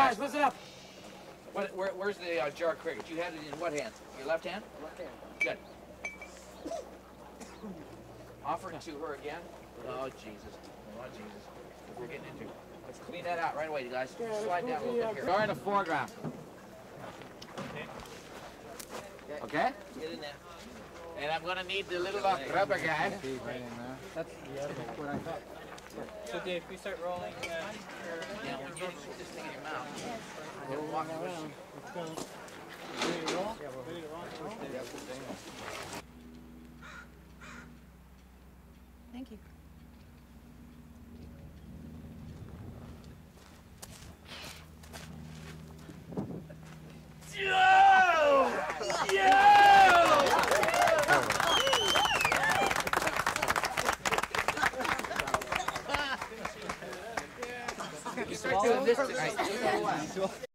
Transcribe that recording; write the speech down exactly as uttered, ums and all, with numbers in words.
Guys, listen up. What, where, where's the uh, jar of cricket? You had it in what hand? Your left hand? Left hand. Good. Offer it to her again. Oh, Jesus. Oh, Jesus. What we're getting into. Let's clean that out right away, you guys. Slide down a little bit here. Jar in the foreground. Okay? Get in there. And I'm going to need the little uh, rubber guy. That's what I thought. So Dave, we start rolling. Uh, Yeah, when you put this thing in your mouth, it'll walk around. Let's go. Ready to roll? yeah, we're ready to roll. Thank you. You start doing this tonight.